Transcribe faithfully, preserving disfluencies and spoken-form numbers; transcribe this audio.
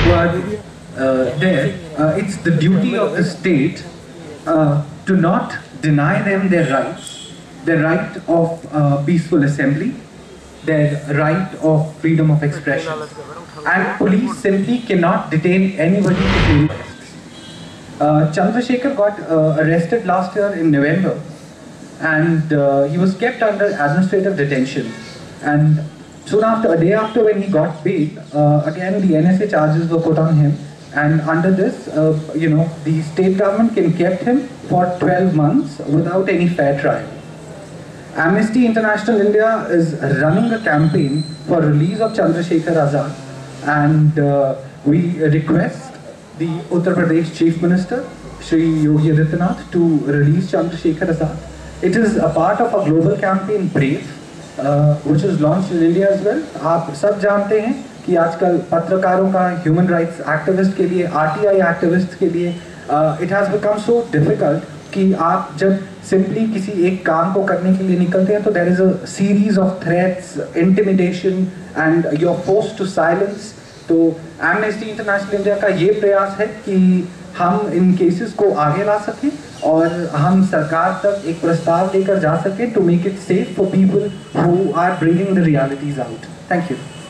who are uh, there, uh, it's the duty of the state uh, to not deny them their rights, their right of uh, peaceful assembly, their right of freedom of expression. And police simply cannot detain anybody to claim arrests. Uh, Chandrasekhar got uh, arrested last year in November, and uh, he was kept under administrative detention. And soon after, a day after when he got bail, uh, again the N S A charges were put on him. And under this, uh, you know, the state government can kept him for twelve months without any fair trial. Amnesty International India is running a campaign for release of Chandrasekhar Azad, and uh, we request the Uttar Pradesh Chief Minister, Shri Yogi Adityanath, to release Chandrasekhar Azad. It is a part of a global campaign, Brave, uh, which is launched in India as well. आप सब जानते हैं कि आजकल पत्रकारों का, human rights activist के लिए, आरटीआई एक्टिविस्ट के लिए, it has become so difficult कि आप जब सिंपली किसी एक काम को करने के लिए निकलते हैं तो there is a series of threats, intimidation and you are forced to silence. तो एमनेस्टी इंटरनेशनल इंडिया का ये प्रयास है कि हम इन केसेस को आगे ला सकें और हम सरकार तक एक प्रस्ताव लेकर जा सकें to make it safe for people who are bringing the realities out. Thank you.